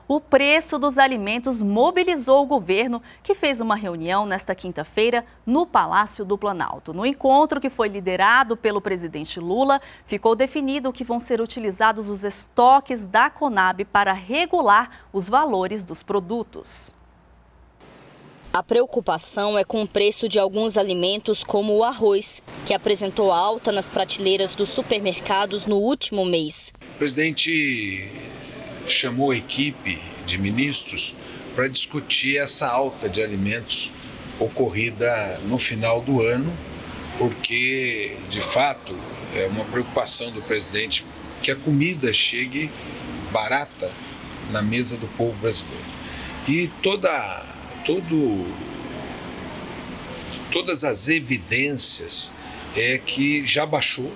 O preço dos alimentos mobilizou o governo, que fez uma reunião nesta quinta-feira no Palácio do Planalto. No encontro, que foi liderado pelo presidente Lula, ficou definido que vão ser utilizados os estoques da Conab para regular os valores dos produtos. A preocupação é com o preço de alguns alimentos, como o arroz, que apresentou alta nas prateleiras dos supermercados no último mês. O presidente chamou a equipe de ministros para discutir essa alta de alimentos ocorrida no final do ano, porque, de fato, é uma preocupação do presidente que a comida chegue barata na mesa do povo brasileiro. E todas as evidências é que já baixou,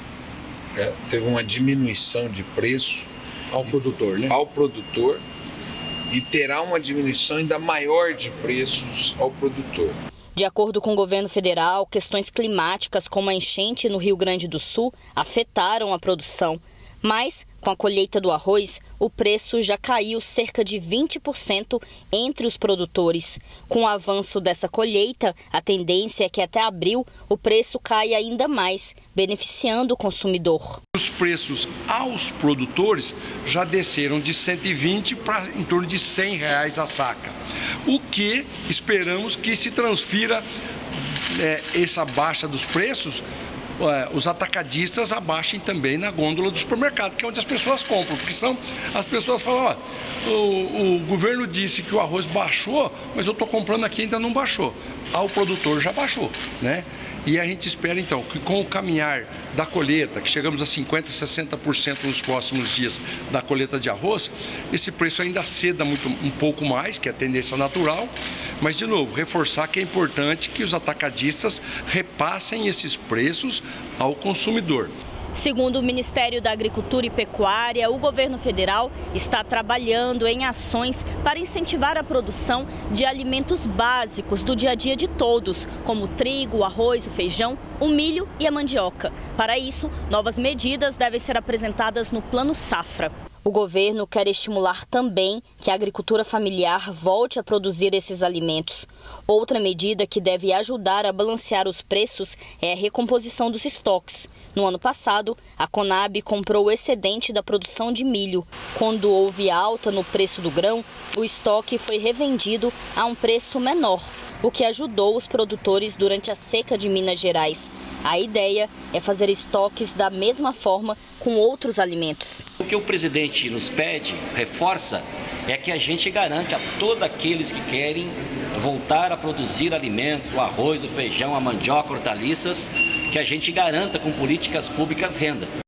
teve uma diminuição de preço ao produtor, né? Ao produtor, e terá uma diminuição ainda maior de preços ao produtor. De acordo com o governo federal, questões climáticas como a enchente no Rio Grande do Sul afetaram a produção. Mas, com a colheita do arroz, o preço já caiu cerca de 20% entre os produtores. Com o avanço dessa colheita, a tendência é que até abril o preço caia ainda mais, beneficiando o consumidor. Os preços aos produtores já desceram de 120 para em torno de R$100 a saca. O que esperamos que se transfira essa baixa dos preços, os atacadistas abaixem também na gôndola do supermercado, que é onde as pessoas compram, porque as pessoas falam, o governo disse que o arroz baixou, mas eu estou comprando aqui e ainda não baixou. Ao produtor já baixou, né? E a gente espera então que com o caminhar da colheita, que chegamos a 50%, 60% nos próximos dias da colheita de arroz, esse preço ainda ceda um pouco mais, que é a tendência natural, mas de novo, reforçar que é importante que os atacadistas repassem esses preços ao consumidor. Segundo o Ministério da Agricultura e Pecuária, o governo federal está trabalhando em ações para incentivar a produção de alimentos básicos do dia a dia de todos, como o trigo, o arroz, o feijão, o milho e a mandioca. Para isso, novas medidas devem ser apresentadas no Plano Safra. O governo quer estimular também que a agricultura familiar volte a produzir esses alimentos. Outra medida que deve ajudar a balancear os preços é a recomposição dos estoques. No ano passado, a Conab comprou o excedente da produção de milho. Quando houve alta no preço do grão, o estoque foi revendido a um preço menor, o que ajudou os produtores durante a seca de Minas Gerais. A ideia é fazer estoques da mesma forma com outros alimentos. O que o presidente nos pede, reforça, é que a gente garante a todos aqueles que querem voltar a produzir alimentos, o arroz, o feijão, a mandioca, hortaliças, que a gente garanta com políticas públicas renda.